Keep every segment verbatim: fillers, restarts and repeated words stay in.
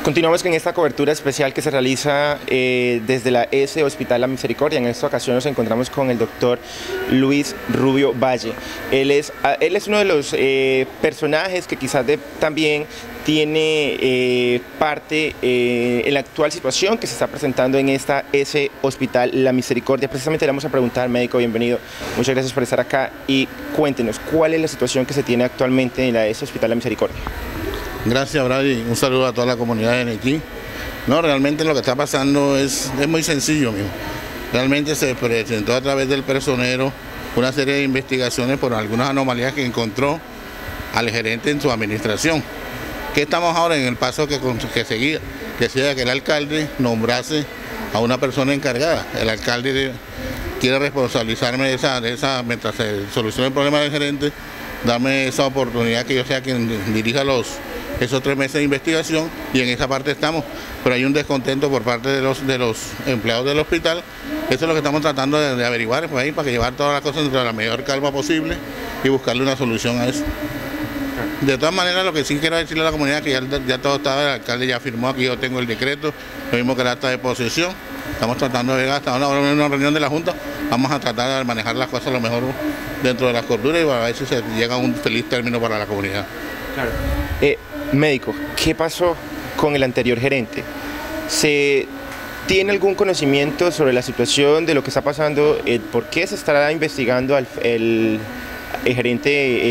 Continuamos con esta cobertura especial que se realiza eh, desde la E S Hospital La Misericordia. En esta ocasión nos encontramos con el doctor Luis Rubio Valle. Él es, él es uno de los eh, personajes que quizás de, también tiene eh, parte eh, en la actual situación que se está presentando en esta E S Hospital La Misericordia. Precisamente le vamos a preguntar, médico, bienvenido. Muchas gracias por estar acá y cuéntenos, ¿cuál es la situación que se tiene actualmente en la E S Hospital La Misericordia? Gracias, Brady. Un saludo a toda la comunidad de Nequí. No, realmente lo que está pasando es, es muy sencillo, mijo. Realmente se presentó a través del personero una serie de investigaciones por algunas anomalías que encontró al gerente en su administración. ¿Qué estamos ahora en el paso que, que seguía? Que sea que el alcalde nombrase a una persona encargada. El alcalde de, quiere responsabilizarme de esa, de esa, mientras se solucione el problema del gerente, darme esa oportunidad que yo sea quien dirija los esos tres meses de investigación, y en esa parte estamos, pero hay un descontento por parte de los de los empleados del hospital. Eso es lo que estamos tratando de, de averiguar pues, ahí, para que llevar todas las cosas entre la mayor calma posible y buscarle una solución a eso. De todas maneras, lo que sí quiero decirle a la comunidad que ya, ya todo estaba, el alcalde ya firmó, aquí yo tengo el decreto, lo mismo que el acta de posesión. Estamos tratando de llegar hasta una, una reunión de la Junta, vamos a tratar de manejar las cosas lo mejor dentro de las corduras y a ver si se llega a un feliz término para la comunidad. Claro. Eh, médico, ¿qué pasó con el anterior gerente? ¿Se tiene algún conocimiento sobre la situación de lo que está pasando? Eh, ¿Por qué se estará investigando al el, el gerente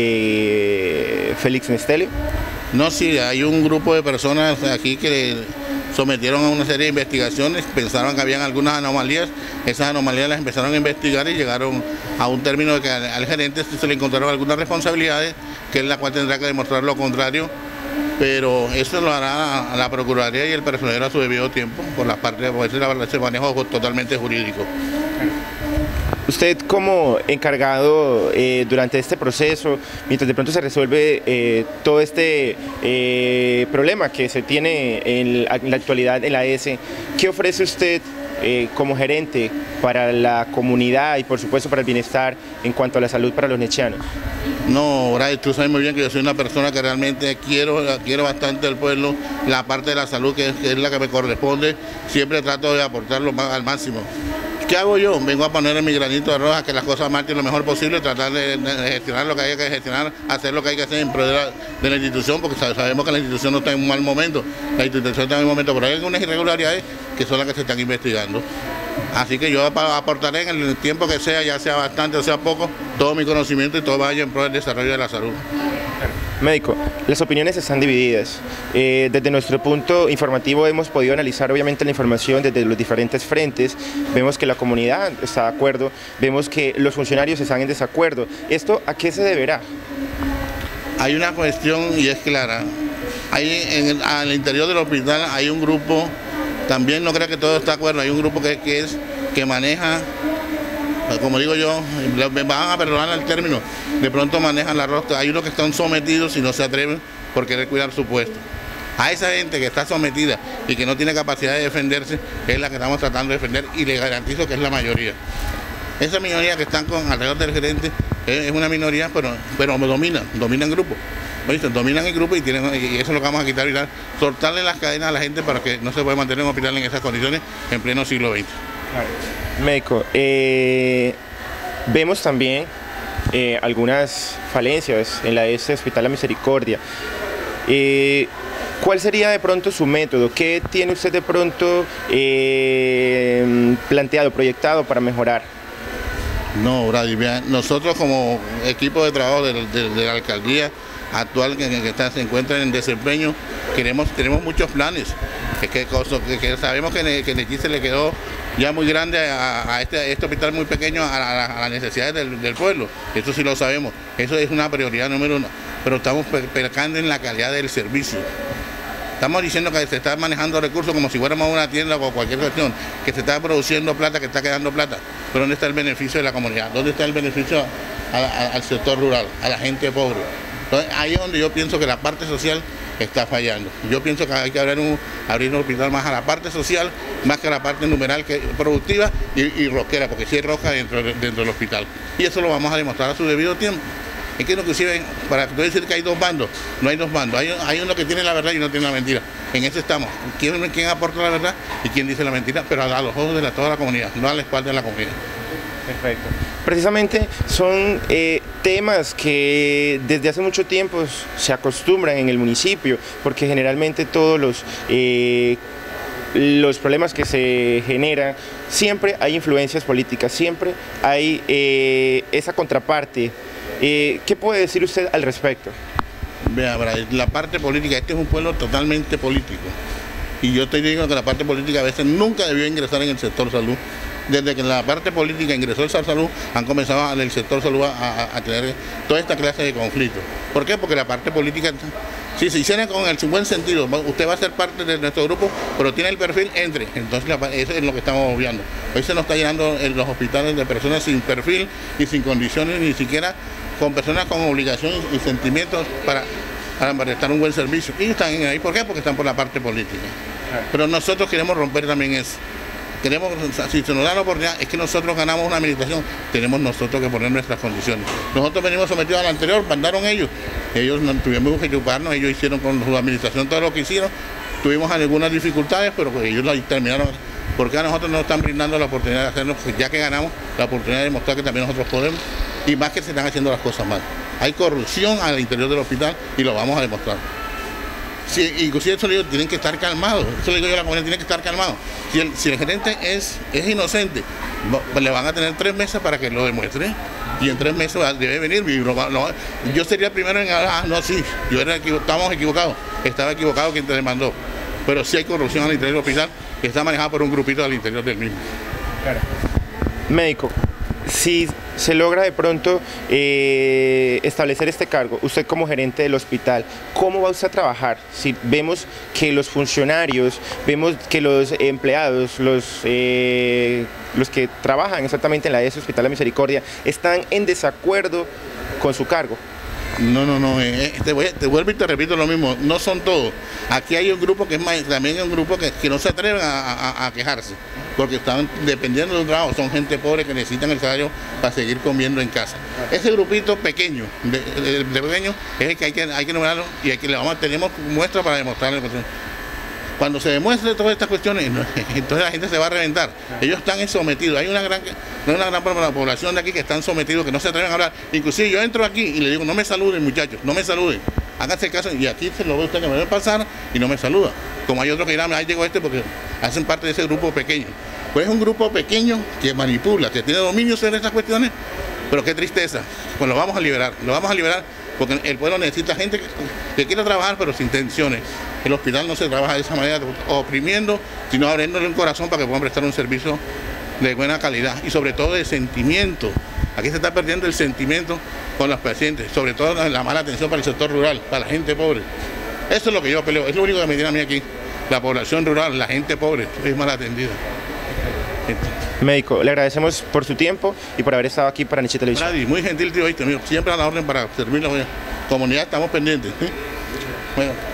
eh, Félix Nestelio? No, sí, hay un grupo de personas aquí que sometieron a una serie de investigaciones, pensaron que habían algunas anomalías, esas anomalías las empezaron a investigar y llegaron a un término de que al, al gerente se le encontraron algunas responsabilidades, que es la cual tendrá que demostrar lo contrario, pero eso lo hará la, la Procuraduría y el personero a su debido tiempo, por la parte de ese manejo totalmente jurídico. Usted como encargado eh, durante este proceso, mientras de pronto se resuelve eh, todo este eh, problema que se tiene en la, en la actualidad en la E S, ¿qué ofrece usted eh, como gerente para la comunidad y por supuesto para el bienestar en cuanto a la salud para los nechianos? No, Bray, tú sabes muy bien que yo soy una persona que realmente quiero, quiero bastante al pueblo, la parte de la salud que es, que es la que me corresponde, siempre trato de aportarlo al máximo. ¿Qué hago yo? Vengo a poner en mi granito de arroz a que las cosas marchen lo mejor posible, tratar de, de gestionar lo que haya que gestionar, hacer lo que hay que hacer en pro de la, de la institución, porque sabemos que la institución no está en un mal momento, la institución está en un momento, pero hay algunas irregularidades que son las que se están investigando. Así que yo aportaré en el tiempo que sea, ya sea bastante o sea poco, todo mi conocimiento y todo vaya en pro del desarrollo de la salud. Médico, las opiniones están divididas. Eh, desde nuestro punto informativo hemos podido analizar obviamente la información desde los diferentes frentes. Vemos que la comunidad está de acuerdo, vemos que los funcionarios están en desacuerdo. ¿Esto a qué se deberá? Hay una cuestión y es clara. Hay en el, al interior del hospital hay un grupo, también no creo que todo está de acuerdo, hay un grupo que, que es que maneja, como digo yo, me van a perdonar el término, de pronto manejan la rosca. Hay unos que están sometidos y no se atreven por querer cuidar su puesto. A esa gente que está sometida y que no tiene capacidad de defenderse es la que estamos tratando de defender y le garantizo que es la mayoría. Esa minoría que están con alrededor del gerente es una minoría, pero, pero dominan, dominan grupo. ¿Oíste? Dominan el grupo y, tienen, y eso es lo que vamos a quitar y dar, soltarle las cadenas a la gente para que no se pueda mantener un hospital en esas condiciones en pleno siglo veinte. Claro. Médico, eh, vemos también eh, algunas falencias en la E S Hospital La Misericordia. Eh, ¿Cuál sería de pronto su método? ¿Qué tiene usted de pronto eh, planteado, proyectado para mejorar? No, Brady, nosotros como equipo de trabajo de, de, de la alcaldía actual que, que está, se encuentra en desempeño, queremos, tenemos muchos planes. Es que, que, que sabemos que, que Nequí se le quedó ya muy grande a, a, este, a este hospital muy pequeño a, a, a las necesidades del, del pueblo. Eso sí lo sabemos, eso es una prioridad número uno, pero estamos percando en la calidad del servicio. Estamos diciendo que se está manejando recursos como si fuéramos una tienda o cualquier cuestión, que se está produciendo plata, que está quedando plata, pero ¿dónde está el beneficio de la comunidad? ¿Dónde está el beneficio a, a, al sector rural, a la gente pobre? Entonces, ahí es donde yo pienso que la parte social está fallando. Yo pienso que hay que abrir un, abrir un hospital más a la parte social, más que a la parte numeral que productiva y, y rosquera, porque sí hay rosca dentro, dentro del hospital. Y eso lo vamos a demostrar a su debido tiempo. Es que inclusive, para decir que hay dos bandos, no hay dos bandos, hay, hay uno que tiene la verdad y uno tiene la mentira. En eso estamos. ¿Quién, quién aporta la verdad y quién dice la mentira? Pero a, a los ojos de la, toda la comunidad, no a la espalda de la comunidad. Perfecto. Precisamente son eh, temas que desde hace mucho tiempo se acostumbran en el municipio, porque generalmente todos los, eh, los problemas que se generan, siempre hay influencias políticas, siempre hay eh, esa contraparte. Eh, ¿Qué puede decir usted al respecto? Vea, la parte política, este es un pueblo totalmente político. Y yo estoy diciendo que la parte política a veces nunca debió ingresar en el sector salud. Desde que la parte política ingresó el sector salud, han comenzado en el sector salud a, a, a tener toda esta clase de conflictos. ¿Por qué? Porque la parte política, si se hiciera con el buen sentido, usted va a ser parte de nuestro grupo, pero tiene el perfil, entre. Entonces eso es lo que estamos obviando. Hoy se nos está llenando en los hospitales de personas sin perfil y sin condiciones, ni siquiera con personas con obligaciones y sentimientos para, para prestar un buen servicio. Y están ahí, ¿por qué? Porque están por la parte política. Pero nosotros queremos romper también eso. Queremos, si se nos da la oportunidad, es que nosotros ganamos una administración, tenemos nosotros que poner nuestras condiciones. Nosotros venimos sometidos al anterior, mandaron ellos, ellos no tuvimos que ocuparnos, ellos hicieron con su administración todo lo que hicieron, tuvimos algunas dificultades, pero pues ellos la terminaron, porque a nosotros nos están brindando la oportunidad de hacerlo, pues ya que ganamos, la oportunidad de demostrar que también nosotros podemos, y más que se están haciendo las cosas mal. Hay corrupción al interior del hospital y lo vamos a demostrar. Sí, inclusive eso le digo, tienen que estar calmados, eso le digo yo a la comunidad, tienen que estar calmados. Si el, si el gerente es, es inocente, le van a tener tres meses para que lo demuestre, y en tres meses debe venir. Y lo, lo, yo sería el primero en hablar, ah, no, sí, yo era equivo, estábamos equivocados, estaba equivocado quien te demandó, pero sí hay corrupción al interior del hospital que está manejada por un grupito al interior del mismo. Claro. Médico, si se logra de pronto eh, establecer este cargo, usted como gerente del hospital, ¿cómo va usted a trabajar? Si vemos que los funcionarios, vemos que los empleados, los, eh, los que trabajan exactamente en la E S Hospital La Misericordia, están en desacuerdo con su cargo. No, no, no, eh, te, voy, te vuelvo y te repito lo mismo, no son todos. Aquí hay un grupo que es más, también un grupo que, que no se atreven a, a, a quejarse, porque están dependiendo de un trabajo, son gente pobre que necesitan el salario para seguir comiendo en casa. Ese grupito pequeño, de, de, de pequeño, es el que hay que, hay que nombrarlo y aquí le vamos, tenemos muestra para demostrarle. Cuando se demuestre todas estas cuestiones, entonces la gente se va a reventar. Ellos están sometidos. Hay una gran, una gran población de aquí que están sometidos, que no se atreven a hablar. Inclusive yo entro aquí y le digo, no me saluden muchachos, no me saluden. Háganse caso y aquí se lo ve usted que me ve pasar y no me saluda. Como hay otros que dirán, ahí llegó este porque hacen parte de ese grupo pequeño. Pues es un grupo pequeño que manipula, que tiene dominio sobre estas cuestiones, pero qué tristeza. Pues lo vamos a liberar, lo vamos a liberar porque el pueblo necesita gente que, que quiera trabajar pero sin tensiones. El hospital no se trabaja de esa manera, oprimiendo, sino abriéndole un corazón para que puedan prestar un servicio de buena calidad y sobre todo de sentimiento. Aquí se está perdiendo el sentimiento con los pacientes, sobre todo la mala atención para el sector rural, para la gente pobre. Eso es lo que yo peleo, es lo único que me tiene a mí aquí. La población rural, la gente pobre, es mal atendida. Médico, le agradecemos por su tiempo y por haber estado aquí para Nietzsche Televisión. Brady, muy gentil tío, siempre a la orden para servir a la comunidad, estamos pendientes. ¿Sí? Bueno.